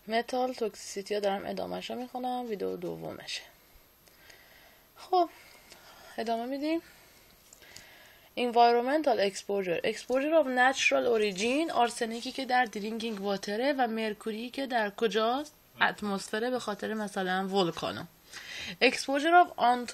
متال توکسیسیتی ها دارم ادامهش رو میخونم، ویدیو دومشه. خب ادامه میدیم. environmental exposure of natural origin، آرسنیکی که در درینکینگ واتره و مرکوری که در کجاست؟ اتمسفره، به خاطر مثلا ولکانو. exposure of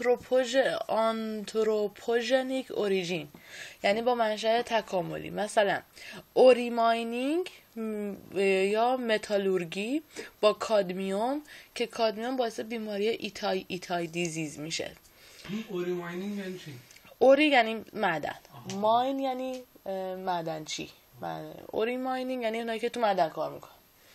anthropogenic origin، یعنی با منشأ تکاملی، مثلا اوری ماینینگ یا متالورگی با کادمیوم که کادمیوم باعث بیماری ایتای دیزیز میشه. اوری ماینینگ یعنی چی؟ اوری یعنی معدن، ماین یعنی معدنچی. اوری ماینینگ یعنی اونایی که تو معدن کار میکنن.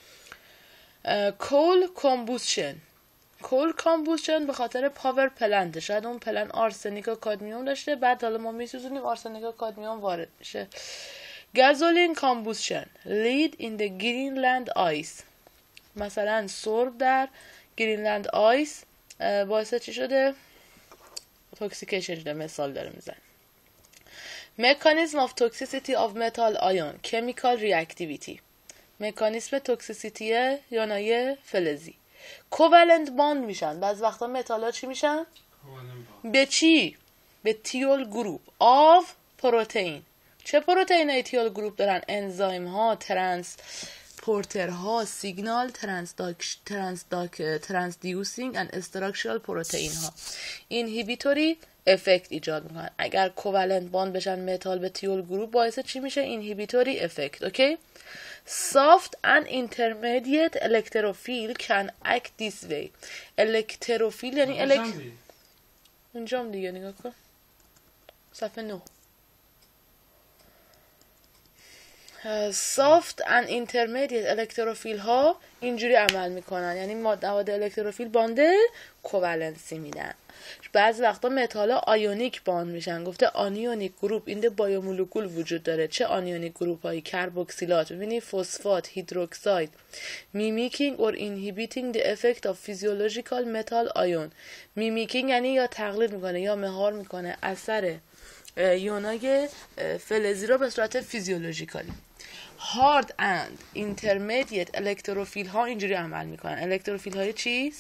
کول کامبوشن به خاطر پاور پلنت، شاید اون پلن آرسنیک و کادمیوم داشته، بعد حالا ما میسوزونیم آرسنیک و کادمیوم وارد میشه. گازولین کامبوشن lead in the Greenland ice، مثلا سرب در گرینلند آیس باعث چی شده؟ توکسیکیشن شده. مثال داره میزن. mechanism of toxicity of metal ion chemical reactivity، مکانیسم توکسیسیتی یونای فلزی. کوولنت باند میشن، بعض وقتا متال ها چی میشن؟ به چی؟ به تیول گروپ آف پروتئین. چه پروتئین های تیول گروپ دارن؟ انزایم ها، ترانسپورتر ها، سیگنال ترانسدیوسینگ اند استراکچرال پروتئین ها. اینهیبیتوری افکت ایجاد میکنن. اگر کوولنت باند بشن متال به تیول گروپ باعث چی میشه؟ اینهیبیتوری افکت. اوکی. soft and intermediate electrophile can act this way. الکتروفیل یعنی اونجام دیگه نگاه کن، صفحه 9. soft and intermediate الکتروفیل ها اینجوری عمل میکنن، یعنی مواد الکتروفیل باند کوولنسی میدن. بعضی وقتا متال ها آیونیک باند میشن. گفته آنیونیک گروپ این بایومولکول وجود داره. چه آنیونیک گروپ هایی؟ کربوکسیلات، ببینی فسفات، هیدروکساید. میمیکینگ اور اینهیبیتینگ the effect of physiological metal ion. میمیکینگ یعنی یا تقلید میکنه یا مهار میکنه اثر یونای فلزی رو به صورت فیزیولوژیکالی. هارد اند اینترمدیت الکتروفیل ها اینجوری عمل میکنن. الکتروفیل های چی؟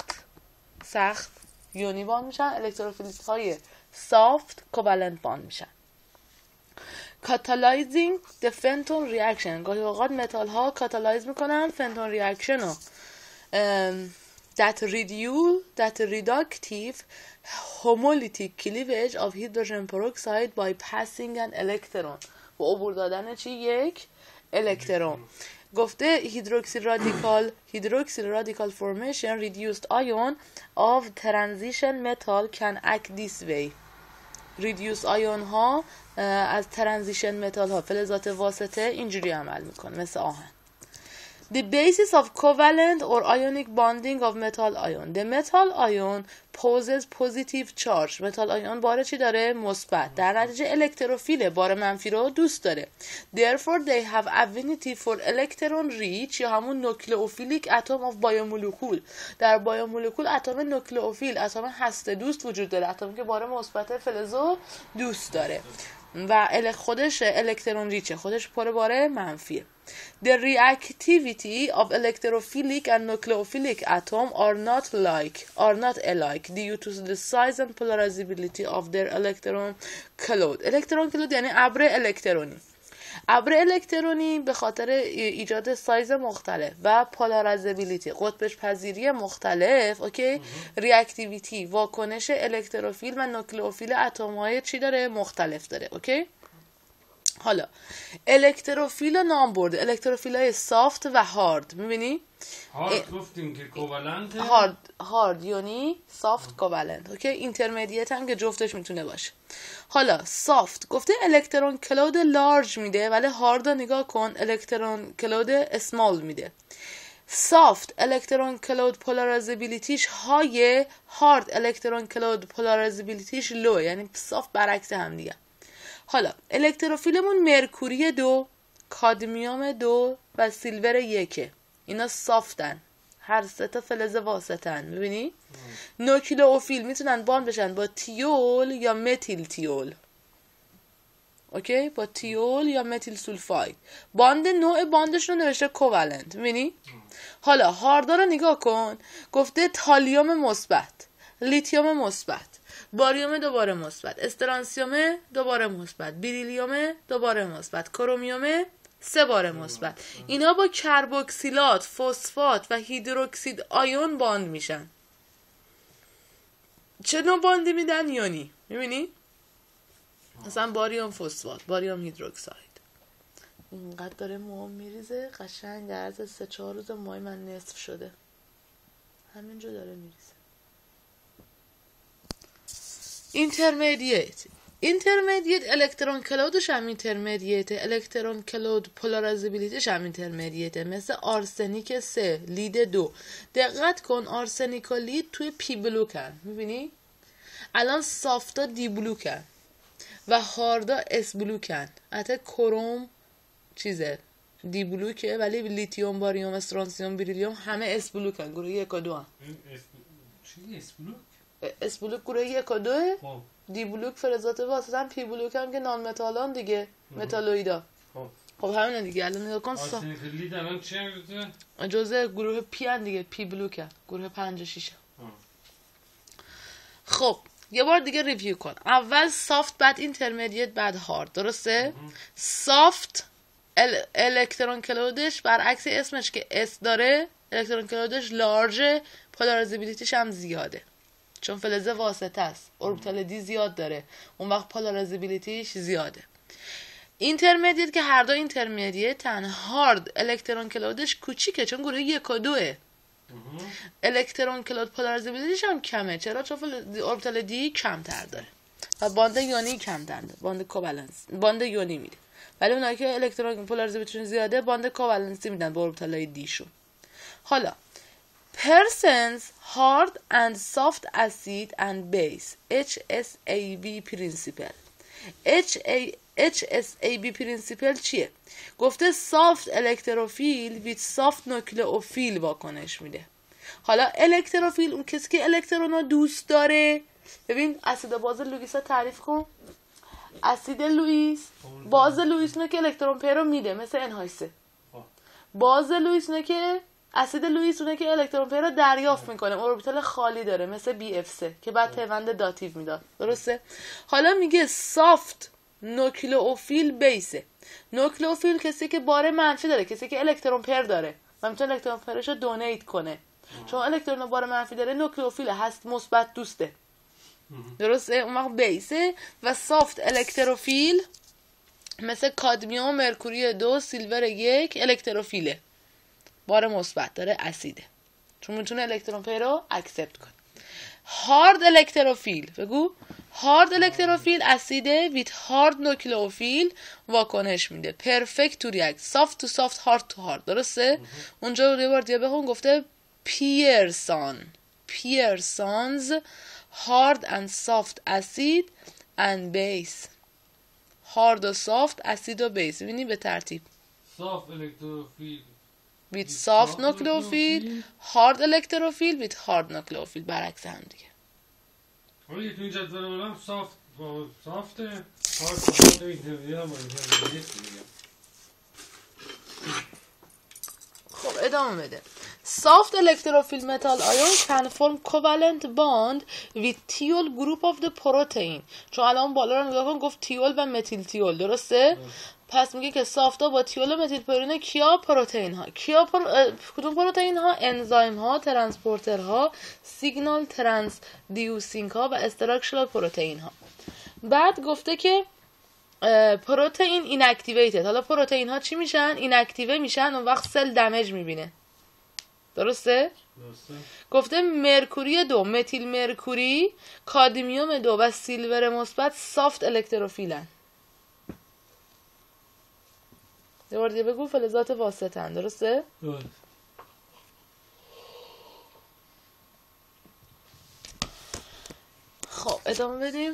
سخت یونی باند میشن. الکتروفیل های سافت کوولنت باند میشن. کاتالایزینگ the فنتون ریاکشن، گاهی اوقات متال ها کاتالایز میکنن فنتون ریاکشن رو. that reductive homolytic cleavage of hydrogen peroxide by passing an electron، و عبور دادن چی؟ یک الکترون. گفته hydroxyl radical formation reduced ion of transition metal can act this way. reduced ion ها از transition metal ها، فلزات واسطه، اینجوری عمل میکنه مثل آهن. The basis of covalent or ionic bonding of metal ion. The metal ion poses positive charge. metal ion بار چی داره؟ مثبت. در نتیجه الکتروفیل بار منفی رو دوست داره. Therefore they have affinity for electron rich یا همون نوکلئوفیلیک اتم of biomolecule. در بایومولکول اتم نوکلئوفیل، اتم هسته دوست وجود داره، اتمی که بار مثبت فلزو دوست داره و خودش الکترون ریچه، خودش پر بار منفیه. The reactivity of electrophilic and nucleophilic atom are not alike due to the size and polarizability of their electron cloud. electron cloud یعنی ابر الکترونی. ابر الکترونی به خاطر ایجاد سایز مختلف و پولاریزابیلیتی، قطبش پذیری مختلف، اوکی، ریاکتیویتی، واکنش الکتروفیل و نوکلئوفیل اتم‌های چی داره؟ مختلف داره. اوکی. حالا الکتروفیل رو نام برده، الکتروفیل های سافت و هارد. میبینی؟ هارد گفتیم که کوولنت، هارد یونی، سافت کوولنت. اوکی. اینترمدیت هم که جفتش میتونه باشه. حالا سافت گفته الکترون کلود لارج میده، ولی هارد رو نگاه کن، الکترون کلود اسمال میده. سافت الکترون کلود پولاریزابیلیتیش های، هارد الکترون کلود پولاریزابیلیتیش لو، یعنی سافت برعکس هم دیگه. حالا الکتروفیلمون مرکوری 2، کادمیوم 2 و سیلور 1. اینا سافتن، هر سه تا فلز واسطن. میبینی؟ نوکلئوفیل میتونن باند بشن با تیول یا متیل تیول. اوکی، با تیول یا متیل سولفاید. باند نوع باندش رو نوشته کوولنت. میبینی؟ حالا هاردا رو نگاه کن. گفته تالیوم مثبت، لیتیوم مثبت، باریوم دوباره مثبت، استرانسیوم دوباره مثبت، بیریلیوم دوباره مثبت، کرومیوم 3 بار مثبت. اینا با کربوکسیلات، فسفات و هیدروکسید آیون باند میشن. چه نوع باندی میدن؟ یونی. میبینی؟ مثلا باریوم فسفات، باریوم هیدروکساید. اینقدر داره موام میریزه قشنگ در عرض 3-4 روز موهای من نصف شده. همینجا داره میریزه. اینترمدیت الکترون کلودش هم اینترمدیته، الکترون کلود پولارایزبیلیتیش هم اینترمدیته، مثل آرسنیک 3 لید 2. دقت کن آرسنیک و لید توی پی بلوکن. میبینی؟ الان سافتا دی بلوکن و هاردا اس بلوکن. حتی کروم چیزه دی بلوکه، ولی لیتیوم، باریوم، استرانسیوم، بیریلیوم همه اس بلوکن. گروه 1 و 2 هم. چی اس بلوک؟ اس بلوک گروه 1 و 2. دی بلوک فلزات واسطن، پی بلوک هم که نان متالان دیگه، متالویدا. خب همین دیگه. الان نگاه کن آرسنیک لید الان چه جزء گروه پی ان دیگه، پی بلوک هم. گروه 5 و 6. خب یه بار دیگه ریویو کن. اول سافت، بعد اینترمدیت، بعد هارد. درسته؟ سافت الکترون کلودش برعکس اسمش که اس داره، الکترون کلودش لارج، پولارایزبیلیتیش هم زیاده چون فلز واسطه است. اوربیتال دی زیاد داره، اون وقت پولارایزبیلیتیش زیاده. اینترمدیت که هر دو اینترمدیتن. هارد الکترون کلودش کوچیکه چون گروه 1 و 2. الکترون کلود پولارایزبیلیتیش هم کمه. چرا؟ چون اوربیتال دی کمتر داره و باند یونی کمتر داره. باند کوولنس، باند یونی میده. ولی اونایی که الکترون پولارایزبیلیتیشون زیاده باند کوولنسی میدن به اوربیتالای دی شون. حالا Pearson's hard and soft acid and base HSAB principle. HSAB principle چیه؟ گفته soft الکتروفیل with soft nucleophile واکنش میده. حالا الکتروفیل اون کسی که الکترون رو دوست داره. ببین اسید باز لوئیس رو تعریف کن. اسید لوئیس، باز لوئیس نه که الکترون پیر رو میده مثل انهایسه. باز لوئیس نه که اسید لوئیس اونه که الکترون پیر رو دریافت میکنه، اوربیتال خالی داره مثل BF3 که بعد پیوند داتیو میداد. درسته؟ حالا میگه سافت نوکلئوفیل بیسه. نوکلئوفیل کسی که بار منفی داره، کسی که الکترون پیر داره و میتونه الکترون پیرش رو دونیت کنه. چون الکترون بار منفی داره نوکلئوفیل هست، مثبت دوسته. درسته؟ اون وقت بیسه. و سافت الکتروفیل مثل کادمیوم، مرکوری 2، سیلور 1 الکتروفیله، بار مثبت داره، اسیده چون میتونه الکترون پیر رو اکسپت کنه. هارد الکتروفیل، بگو هارد الکتروفیل اسیده ویت هارد نوکلئوفیل واکنش میده. پرفکت تو ریاکت، سافت تو سافت، هارد تو هارد. درسته؟ اونجا رو یه بار دیگه بخون. گفته پیرسونز هارد اند سافت اسید اند بیس. هارد و سافت، اسید و بیس. ببینید به ترتیب. سافت الکتروفیل with soft nucleophile, hard electrophile with hard nucleophile. برعکس هم دیگه. ولی تو این جدول اولم سافت با سافت، هارد اینترمدیت هم خب ادامه بده. Soft electrophile metal ion can form covalent bond with thiol group of the protein. چون الان بالا رو نگاه کن گفت تیول و متیل تیول. درسته؟ پس میگه که سافتا با تیول و متیل پرین کیا پروتئین ها. کدوم پروتئین ها؟ انزایم ها، ترانسپورتر ها، سیگنال ترانسدیوسینگ ها و استراکچرال پروتئین ها. بعد گفته که پروتئین ایناکتیویتد. حالا پروتئین ها چی میشن؟ ایناکتیو میشن، اون وقت سل دمیج میبینه. درسته؟ گفته مرکوری 2، متیل مرکوری، کادمیوم 2 و سیلور مثبت سافت الکتروفیلن. یه بار دیگه بگو فلزات واسطن. درسته؟ خب ادامه بدیم.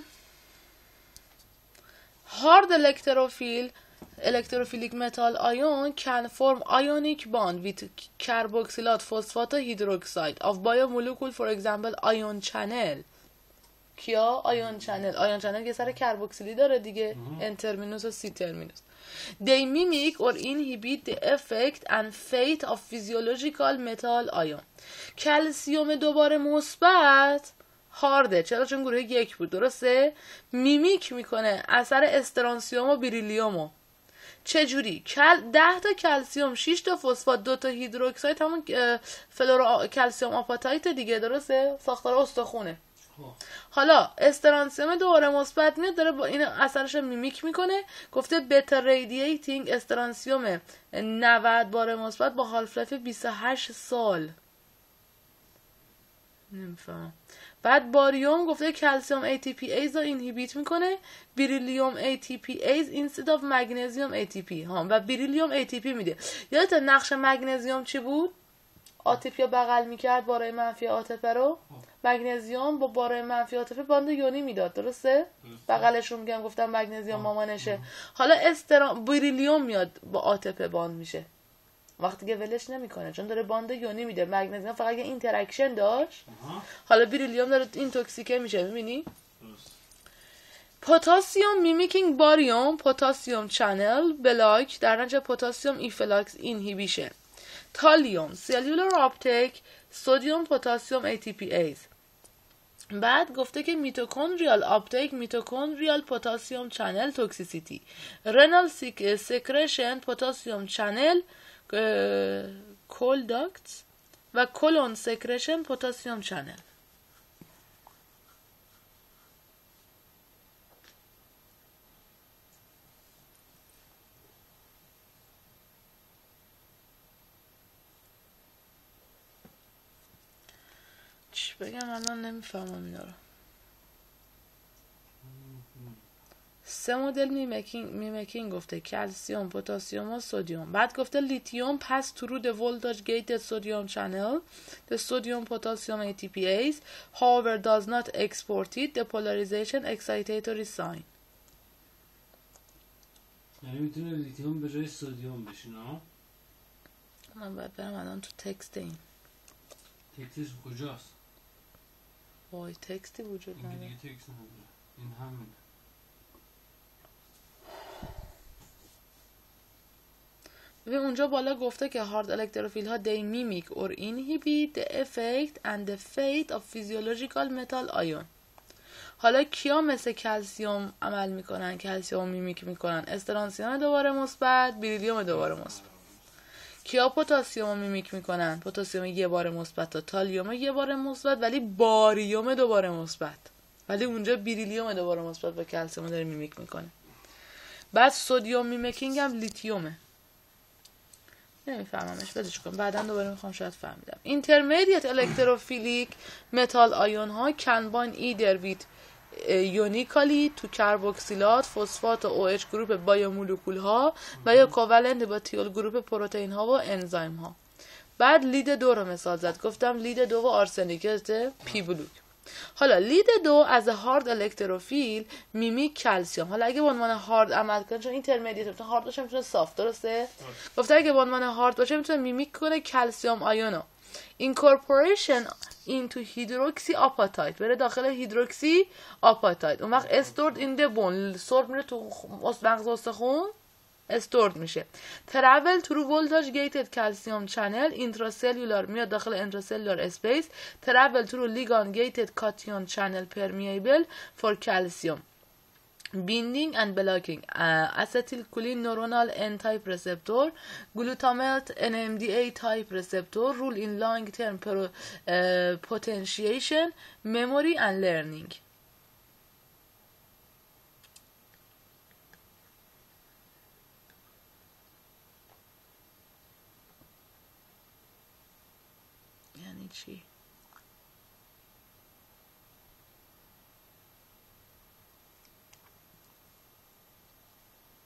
هارد electrophilic metal ion can form ionic bond with carboxylate phosphate hydroxide of biomolecule, for example ion channel. کیا؟ آیون چنل. آیون چنل یه سر کربوکسیلی داره دیگه، ان ترمینوس و سی ترمینوس. They mimic or inhibit the effect and fate of physiological metal ion. کلسیوم دوباره مثبت هارده، چرا؟ چون گروه 1 بود، درسته؟ میمیک میکنه اثر استرانسیوم و بریلیومو. چجوری؟ 10 تا کلسیوم، 6 تا فسفات، 2 تا هیدروکساید، همون کلسیوم آپاتایت دیگه، درسته؟ ساختار استخونه. حالا استرانسیوم دوباره مثبت میاد داره با این اثرش میمیک میکنه. گفته بتا رادییتینگ استرانسیوم 90 بار مثبت با هالف لایف 28 سال. نمیفهمم. بعد باریوم گفته کلسیوم ATPase رو اینهیبیت میکنه، بریلیوم ATPase instead of magnesium ATP ها، و بریلیوم ATP میده. یادت نقش مگنزیوم چی بود؟ عاطفی رو بغل میکرد بارای منفی عاطفه رو. مگنزیوم با بارای منفی عاطفه باند یونی میداد، درسته؟ بغلش رو میگم، گفتم مگنزیوم مامانشه. حالا بریلیوم میاد با عاطفه باند میشه وقتی که ولش نمیکنه، چون داره باند یونی میده. مگنزیوم فقط یه اینتراکشن داشت، حالا بریلیوم داره این توکسیکه میشه. میبینی؟ پتاسیم میمیکینگ باریوم پتاسیم چنل بلاک، در نتیجه پتاسیم ایفلاکس اینهیبیشن. تالیوم سلولار آپتیک سدیم پتاسیم ATPase. بعد گفته که میتوکندریال آپتیک میتوکندریال پتاسیم چنل توکسیسیتی، رنال سکرشن پتاسیم چنل کولداکتس و کولون سکرشن پتاسیم چنل. چی بگم الان نمیفهمم اینا رو. 3 مدل میمیکینگ گفته کلسیوم، پتاسیم و سدیم. بعد گفته لیتیوم pass through the voltage gated sodium channel the sodium potassium ATPase however does not export it the polarization excitatory sign. یعنی میتونه لیتیوم به جای سدیم بشینه ها؟ من باید برم الان تو تکست این. تکستش کجاست؟ وای تکستی وجود این نداره. دیگه تکست نداره، این همینه. ببین اونجا بالا گفته که هارد الکتروفیل ها they mimic or inhibit the effect and the fate of physiological metal ion. حالا کیا مثل کلسیوم عمل میکنن؟ کلسیوم میمیک میکنن استرانسیوم دوباره مثبت، بریلیوم دوباره مثبت. کیا پتاسیم میمیک میکنن؟ پتاسیم یه بار مثبت تا تالیوم یه بار مثبت ولی باریوم دوباره مثبت، ولی اونجا بریلیوم دوباره مثبت با کلسیوم داره میمیک میکنه. بعد سدیم میمیکینگ هم لیتیومه. نمیفهممش، بدش کن بعدا دوباره میخوام شاید فهمیدم. اینترمدیت الکتروفیلیک متال آیون ها کنباین ایدر ویت یونیکالی تو کربوکسیلات فسفات و OH گروپ بایومولکول ها و یا کوالنت با تیول گروپ پروتئین ها و انزایم ها. بعد لید 2 رو مثال زد، گفتم لید 2 و آرسنیکت پی بلوک. حالا لید 2 از هارد الکتروفیل میمیک کلسیوم. حالا اگه به عنوان هارد عمل کنه، چون اینترمدیت میتونه هارد باشه میتونه سافت، درسته؟ گفته اگه به عنوان هارد باشه میتونه میمیک کنه کلسیوم آیونو. incorporation into hydroxy apatite بره داخل هیدروکسی آپاتایت، اون وقت استورد این د بون سورد میره تو مغز استخون استورد میشه. travel through voltage gated calcium channel intracellular میاد داخل intracellular space. travel through ligand gated cation channel permeable for calcium binding and blocking acetylcholine neuronal N type receptor glutamate NMDA type receptor rule in long term potentiation memory and learning. یعنی چی؟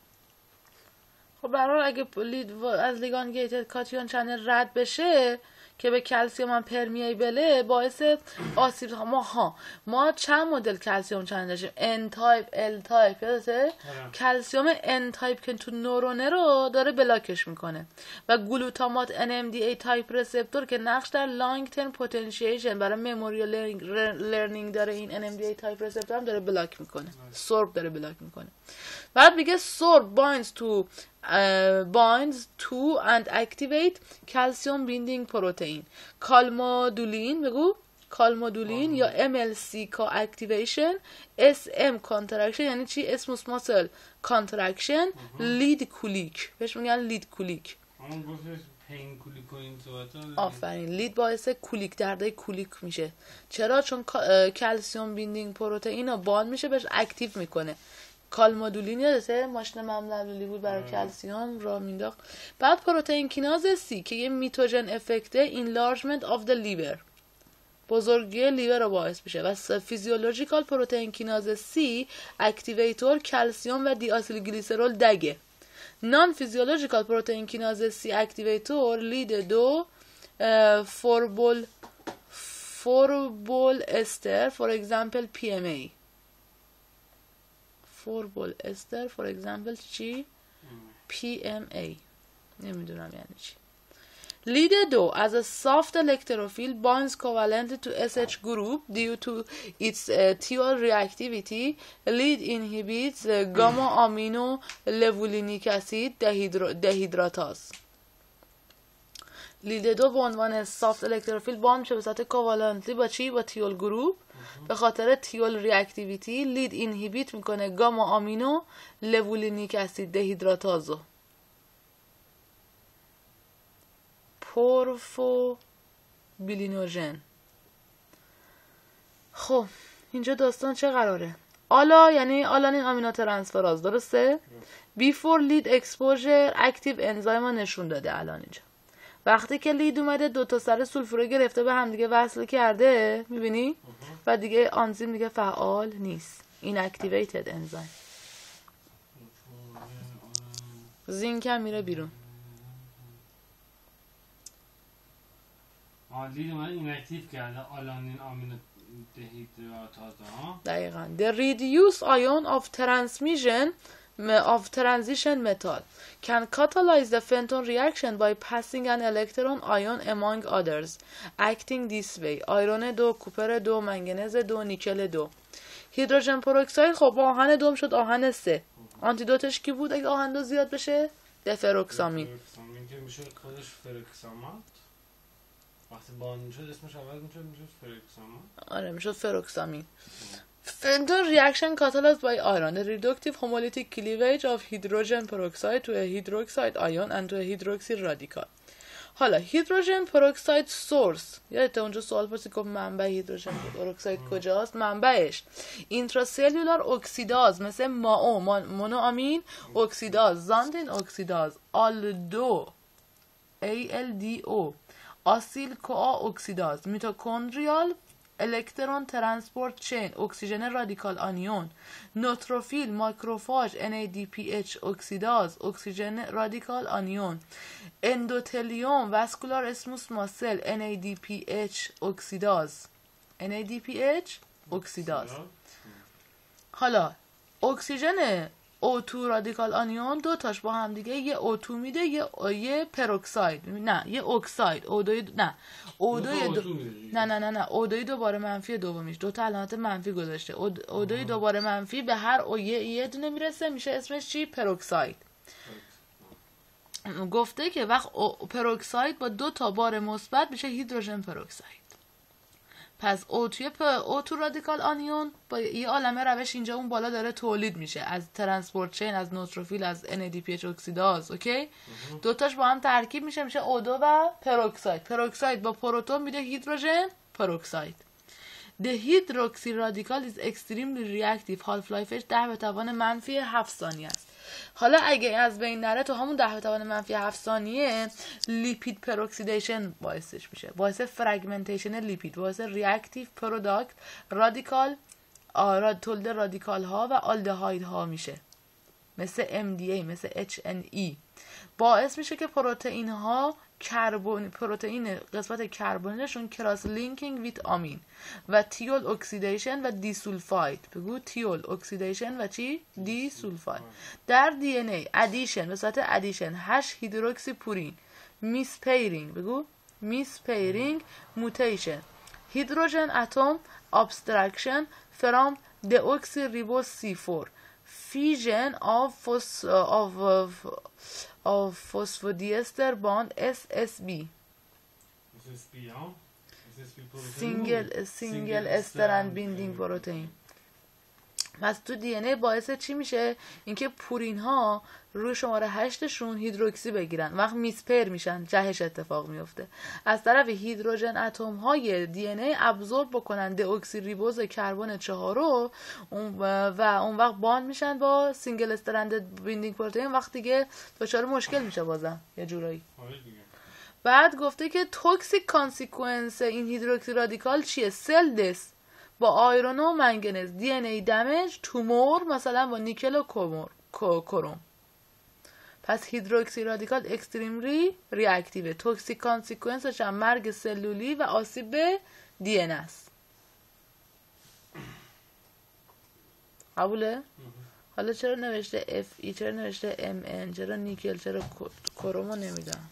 خب برای اگه از لیگان گیتد کاتیون چنل رد بشه که به کلسیم هم پرمیبله باعث آسیب ما چند مدل کلسیم چند داشتیم؟ ان تایپ، ال تایپ. یادته کلسیم ان تایپ که تو نورونه رو داره بلاکش میکنه و گلوتامات NMDA تایپ رسپتور که نقش در لانگ ترم پتانسییشن برای مموری و لرنینگ داره، این NMDA تایپ رسپتور هم داره بلاک میکنه. سورب داره بلاک میکنه. بعد میگه سورب binds to and activate calcium binding protein. کالمادولین بگو کالمادولین یا MLC co-activation، SM contraction یعنی چی؟ اسموس ماسل contraction، لید کولیک بهش میگن لید کولیک. همون گفتش پین کولیک و این صحبت ها. آفرین. لید باعث کولیک درده کولیک میشه. چرا؟ چون کلسیوم بیندینگ پروتئین رو باند میشه بهش اکتیو میکنه. کالمادولین یادته ماشین مملولی بود برای کلسیوم را مینداخت. بعد پروتئین کیناز سی که یه میتوژن افکته enlargement of the liver، بزرگی لیور رو باعث میشه و فیزیولوژیکال پروتئین کیناز سی اکتیویتور کلسیوم و دی آسیل گلیسرول دگه. نان فیزیولوژیکال پروتئین کیناز سی اکتیویتور لید دو فوربول استر فور اگزامپل PMA. فوربول استر فور اگزامپل چی؟ PMA نمیدونم یعنی چی. لید دو as a soft electrophile binds covalently to SH group due to its thiol reactivity. Lead inhibits gamma amino levulinic acid dehydratase. لید دو به عنوان soft electrophile باند میشه به صورت کوالنتلی با چی؟ با تیول گروپ. به خاطر تیول ریاکتیویتی لید اینهیبیت میکنه گاما آمینو لوولینیک اسید دهیدراتازو. پورفو بیلینوژن. خب اینجا داستان چه قراره؟ آلا یعنی آلانین آمینو ترانسفراز، درسته؟ بیفور لید اکسپوژر اکتیو انزایم ها نشون داده الان اینجا. وقتی که لید اومده دو تا سر سولفور گرفته به هم دیگه وصل کرده، میبینی؟ و دیگه آنزیم دیگه فعال نیست. inactivated انزایم. زینک هم میره بیرون. لید اومده ایناکتیو کرده آلانین آمینو دهیدراتازه ها. دقیقاً. The reduced ion of transition metal can catalyze the Fenton reaction by passing an electron ion among others acting this way. آیرون 2، کوپر 2، منگنز 2، نیکل 2. هیدروژن پروکساید خب آهن 2 شد آهن 3. آنتیدوتش کی بود اگه آهن 2 زیاد بشه؟ دفروکسامین. که میشه خودش فرکسامات. وقتی باند میشد اسمش عوض میشد فرکسامات. آره میشد فروکسامین. Fenton reaction catalyzed by iron, the reductive homolytic cleavage of hydrogen peroxide to a hydroxide ion and to a hydroxy radical. حالا هیدروژن پروکساید سورس، یادته اونجا سوال پرسید که منبع هیدروژن پروکساید کجاست؟ منبعش اینتراسلولار اکسیداز مثل مونوامین اکسیداز، زاندین اکسیداز، آلدو ALDO، آسیل کوآ اکسیداز، میتوکندریال الکترون ترانسپورت چین اکسیژن رادیکال آنیون، نوتروفیل ماکروفاژ NADPH اکسیداز اکسیژن رادیکال آنیون، اندوتلیوم واسکولار اسموس ماسل NADPH اکسیداز اکسیداز. حالا اکسیژن O2 رادیکال آنیون دو تاش با هم دیگه یه O2 میده یه پروکساید، نه یه اکساید O2 نه O2 دوباره منفی دومیش دو تا علامت منفی گذاشته. O2 دوباره منفی به هر O یه دونه میرسه میشه اسمش چی؟ پروکساید. گفته که وقت پروکساید با دو تا بار مثبت میشه هیدروژن پروکساید. پس O2 رادیکال آنیون با یه عالمه روش اینجا اون بالا داره تولید میشه از ترانسپورت چین، از نوتروفیل، از NADPH اکسیداز. اوکی، دوتاش با هم ترکیب میشه O2 و پروکساید با پروتون میده هیدروژن پروکساید. The hydroxy radical is extremely reactive. half lifeش 10 به توان منفی 7 ثانیه است. حالا اگه از بین نره تو همون 10 به توان منفی 7 ثانیه لیپید پروکسیدیشن باعثش میشه، باعث فرگمنتیشن لیپید، باعث ریاکتیو پروداکت رادیکال تولد رادیکال ها و آلدهاید ها میشه، مثل MDA مثل HNE. باعث میشه که پروتئین ها پروتئین قسمت کربنیشون کراس لینکینگ ویت آمین و تیول اکسیدیشن و دیسولفاید. بگو تیول اکسیدیشن و چی؟ دیسولفاید. در دی ان ای ادیشن به صورت ادیشن 8 هیدروکسی پورین، میسپیرینگ، بگو میسپیرینگ موتیشن، هیدروژن اتم ابسترکشن فرام deoxyribose C4, fusion of phosphodiester bond SSB, single strand binding protein. پس تو دی ان ای باعث چی میشه؟ اینکه پورین ها روی شماره 8 شون هیدروکسی بگیرن، وقت میسپر میشن، جهش اتفاق میفته. از طرف هیدروژن اتم های دی ان ای ابزورب بکنن دئوکسیریبوز کربن 4 و اون وقت باند میشن با سینگل استرند بیندینگ پروتئین. وقت دیگه دچار مشکل میشه بازم یه جورایی. بعد گفته که توکسیک کانسیکوئنس این هیدروکسی رادیکال چیه؟ سل دث با آیرون و منگنز، دی ان ای دمیج، تومور مثلا با نیکل و کروم. پس هیدروکسی رادیکال اکستریملی ریاکتیو. توکسیک کانسیکوئنسش هم مرگ سلولی و آسیب به دی ان است. قبوله؟ حالا چرا نوشته اف ای، چرا نوشته ام ان، چرا نیکل، چرا کرومو نمیدونم.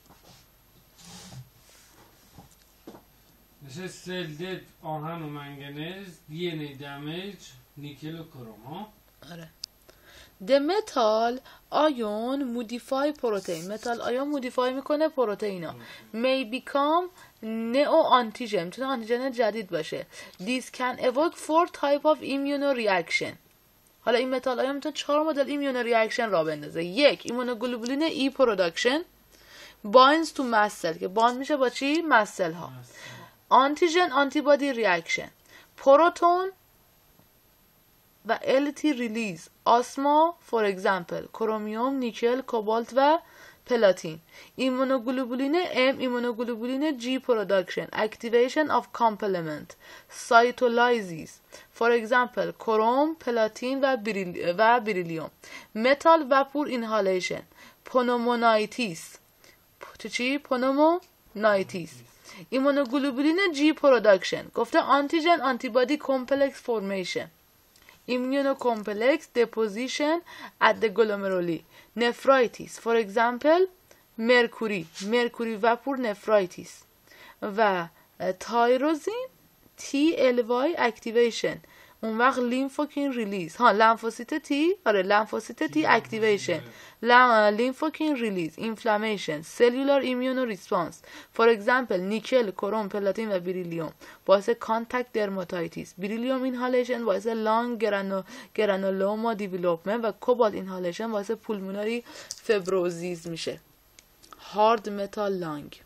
نشه سل دد آهن و منگنز، دی ان ای دمیج، نیکل و کروم ها. آره. The metal ion modify protein. metal ion مودیفای میکنه پروتئین ها. may become neo-antigen. میتونه آنتیژن جدید باشه. This can evoke 4 type of immunoreaction. حالا این متال آیون میتونه 4 مدل ایمیونوریاکشن را بندازه. 1 ایمونوگلوبولین ای پروداکشن binds to mast cell که باند میشه با چی؟ mast cell ها. آنتیژن آنتیبادی ریاکشن، پروتون و LT ریلیز، آسما فور اگزامپل، کرومیوم، نیکل، کوبالت و پلاتین. ایمونوگلوبولین ام، ایمونوگلوبولین جی پروداکشن، اکتیویشن آف کامپلمنت، سایتولایزیس فور اگزامپل کروم، پلاتین و بریلیوم. متال وپور اینهالیشن، پنومونایتیس. چی؟ پنومونایتیس. ایمونوگلوبولین جی پروداکشن گفته آنتیژن آنتیبادی کمپلکس فورمیشن، immunocomplex deposition at the glomeruli, nephritis for example mercury vapor nephritis و تایروزین TLY activation. اون وقت لیمفوکین ریلیز، لمفوسیت تی، آره لمفوسیت تی اکتیویشن، لیمفوکین ریلیز، اینفلامیشن، سلولار ایمیونو ریسپانس فور اگزامپل نیکل، کروم، پلاتین و بریلیوم باعث کانتاکت درماتایتیس، بریلیوم اینهالیشن باعث لانگ گرانولوما دیولپمنت و کوبالت اینهالیشن باعث پولموناری فبروزیز میشه. هارد متال لانگ.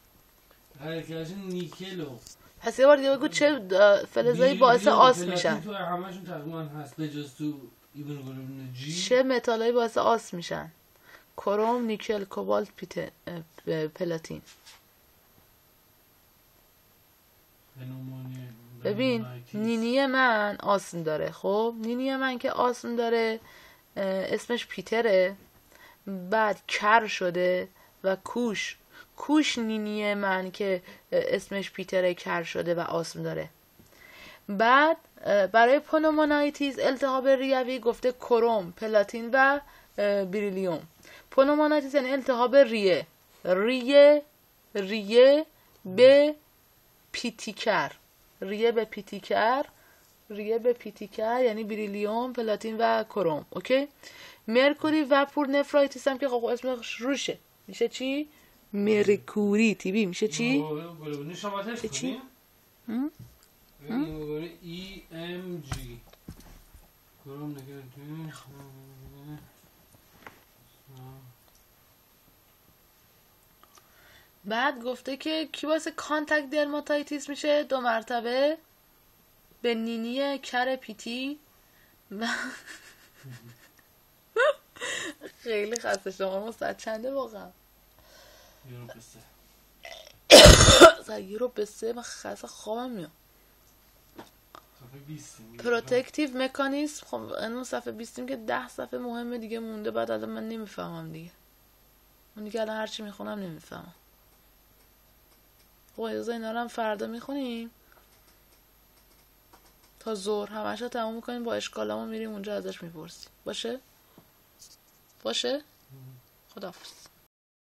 نیکلو پس یه بار دیگه بگو چه فلزایی باعث آسم میشن. تو همشون تقریبا هست به جز تو ایمونوگلوبولین جی. چه متالایی باعث آسم میشن؟ کروم، نیکل، کوبالت، پلاتین. ببین نینی من آسم داره. خب نینی من که آسم داره اسمش پیتره، بعد کر شده و کوش نینی من که اسمش پیتره کر شده و آسم داره. بعد برای پنومونایتیز التهاب ریوی گفته کروم، پلاتین و بریلیوم. پنومونایتیز یعنی التهاب ریه به پیتیکر، ریه به پیتیکر یعنی بریلیوم، پلاتین و کروم. اوکی. مرکوری وپور نفرایتیس هم که خب اسمش روشه میشه چی؟ مرکوری تیبی میشه چی؟ میشه چی؟ ای ام جی بعد گفته که کی واسه کانتاکت درماتایتیس میشه 2 مرتبه به نینی کر پیتی و خیلی خسته شما مستعد چنده واقعا؟ یه رو به 3 من خسته خوابم میاد. پروتکتیو مکانیزم. خب اون صفحه 20 که 10 صفحه مهمه دیگه مونده، بعد الان من نمیفهمم دیگه. اون دیگه الان هرچی میخونم نمیفهمم. خب اجازه اینا رو هم فردا میخونیم تا ظهر همش رو تموم میکنیم، با اشکالامو میریم اونجا ازش میپرسیم. باشه؟ خداحافظ.